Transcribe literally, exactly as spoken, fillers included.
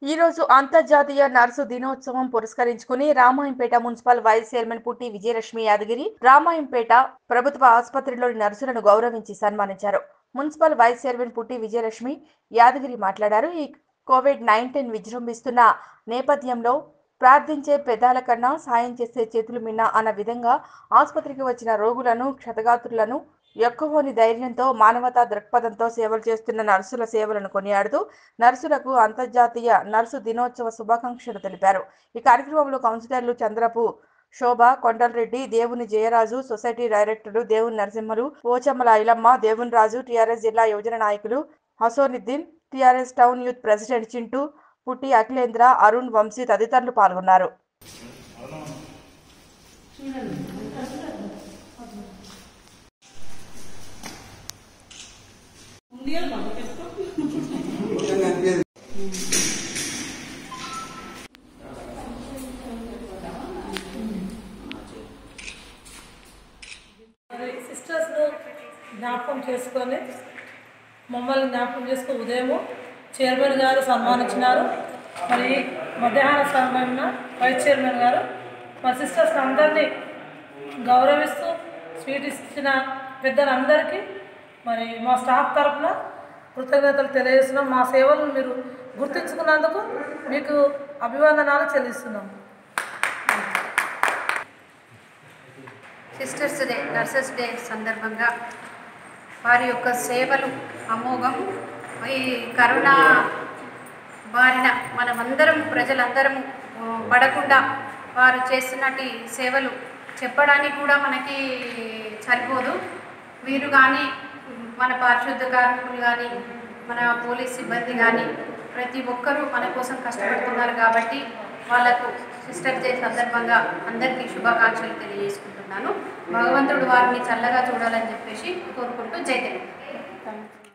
ఈ రోజు అంతర్జాతీయ నర్సు దినోత్సవం పురస్కరించుకుని రామాయంపేట మున్సిపల్ వైస్ చైర్మన్ పుట్టి విజయలక్ష్మి యాదగిరి రామాయంపేట ప్రభుత్వ ఆసుపత్రిలోని నర్సులను గౌరవించి సన్మానించారు. మున్సిపల్ వైస్ చైర్మన్ పుట్టి విజయలక్ష్మి యాదగిరి మాట్లాడారు. ఈ కోవిడ్ నైన్టీన్ విజృంభిస్తున్న నేపథ్యంలో ప్రార్థించే పెదాల కన్నా సాయం చేసే చేతులు మిన్న అన్న విధంగా ఆసుపత్రికి వచ్చిన రోగులను క్షతగాత్రులను ఎక్కువని ధైర్యంతో మానవతా దృక్పథంతో సేవలు చేస్తున్న నర్సుల సేవలను కొనియాడుతూ నర్సులకు అంతర్జాతీయ నర్సు దినోత్సవ శుభాకాంక్షలు తెలిపారు. ఈ కార్యక్రమంలో కౌన్సిలర్లు చంద్రపు శోభ, కొండలరెడ్డి, దేవుని జయరాజు, సొసైటీ డైరెక్టర్లు దేవుని నరసింహలు, పోచమ్మల ఐలమ్మ, దేవుని రాజు, టీఆర్ఎస్ జిల్లా యువజన నాయకులు Hasanuddin, TRS town youth president Chintu, Putti Akhilendra, Arun, Vamsi తదితరులు పాల్గొన్నారు. సిస్టర్స్ జ్ఞాపకం చేసుకొని మమ్మల్ని జ్ఞాపకం చేసుకుని ఉదయము చైర్మన్ గారు సన్మానించినారు. మరి మధ్యాహ్న సమయంలో వైస్ చైర్మన్ గారు మా సిస్టర్స్ అందరినీ గౌరవిస్తూ స్వీట్ ఇచ్చిన పెద్దలందరికీ మరి మా స్టాఫ్ తరఫున కృతజ్ఞతలు తెలియజేస్తున్నాం. మా సేవలను మీరు గుర్తించుకున్నందుకు మీకు అభివందనాలు చెల్లిస్తున్నాం. సిస్టర్స్ డే, నర్సెస్ డే సందర్భంగా వారి యొక్క సేవలు అమోఘం. ఈ కరోనా బారిన మనమందరం ప్రజలందరం పడకుండా వారు చేస్తున్నటి సేవలు చెప్పడానికి కూడా మనకి సరిపోదు. వీరు కానీ మన పారిశుద్ధ కార్మికులు కానీ మన పోలీస్ సిబ్బంది కానీ ప్రతి ఒక్కరూ మన కోసం కష్టపడుతున్నారు. కాబట్టి వాళ్ళకు సిస్టర్ డే సందర్భంగా అందరికీ శుభాకాంక్షలు తెలియజేసుకుంటున్నాను. భగవంతుడు వారిని చల్లగా చూడాలని చెప్పేసి కోరుకుంటూ జై తెలుగు.